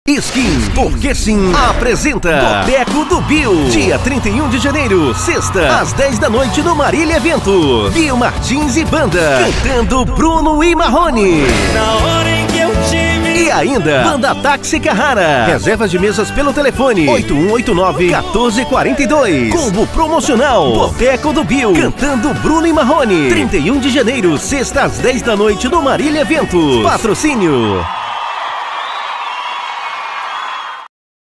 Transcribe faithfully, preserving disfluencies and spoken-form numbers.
Skin, porque sim, apresenta Boteco do Bill, dia trinta e um de janeiro, sexta, às dez da noite no Marília Evento. Bill Martins e banda, cantando Bruno e Marrone. Na hora em que eu tive... E ainda, banda Táxi Carrara. Reservas de mesas pelo telefone oito um oito nove, um quatro quatro dois. Combo promocional, Boteco do Bill, cantando Bruno e Marrone. trinta e um de janeiro, sexta, às dez da noite no Marília Evento. Patrocínio